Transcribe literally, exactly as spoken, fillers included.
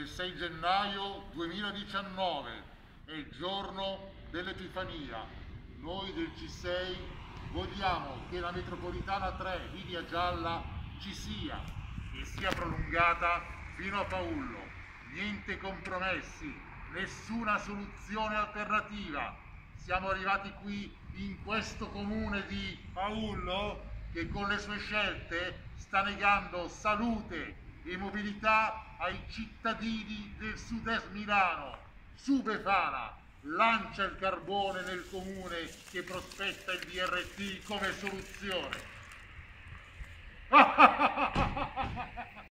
del sei gennaio duemiladiciannove, è il giorno dell'Epifania. Noi del C sei vogliamo che la metropolitana tre di Via Gialla ci sia e sia prolungata fino a Paullo. Niente compromessi, nessuna soluzione alternativa. Siamo arrivati qui in questo comune di Paullo che con le sue scelte sta negando salute e mobilità ai cittadini del sud-est Milano. Su Befana, lancia il carbone nel comune che prospetta il D R T come soluzione.